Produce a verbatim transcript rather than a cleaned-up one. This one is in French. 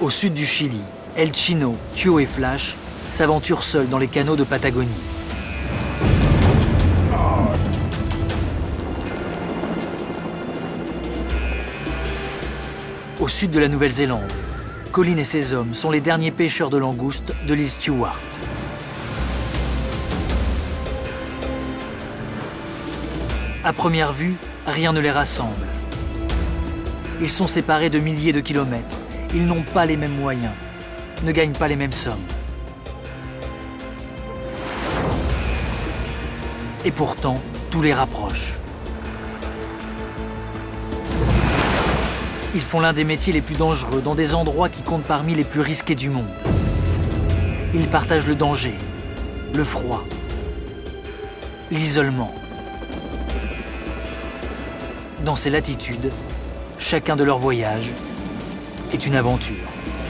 Au sud du Chili, El Chino, Thio et Flash s'aventurent seuls dans les canaux de Patagonie. Au sud de la Nouvelle-Zélande, Colin et ses hommes sont les derniers pêcheurs de langoustes de l'île Stewart. À première vue, rien ne les rassemble. Ils sont séparés de milliers de kilomètres. Ils n'ont pas les mêmes moyens, ne gagnent pas les mêmes sommes. Et pourtant, tout les rapproche. Ils font l'un des métiers les plus dangereux dans des endroits qui comptent parmi les plus risqués du monde. Ils partagent le danger, le froid, l'isolement. Dans ces latitudes, chacun de leurs voyages est une aventure.